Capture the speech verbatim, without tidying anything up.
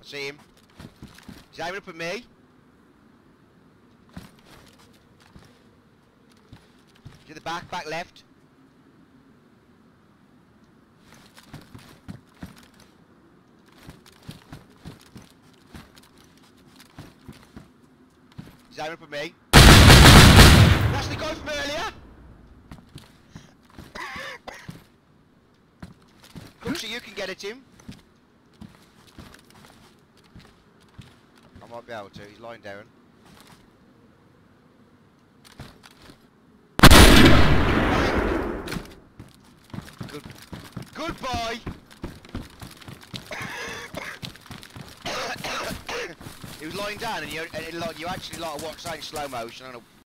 I see him. He's aiming up at me. To the back, back left. He's aiming up at me. That's the guy from earlier. Come so you can get at him. I might be able to, he's lying down. Good. Goodbye! He was lying down and you, and like, you actually like watched that in slow motion. I don't know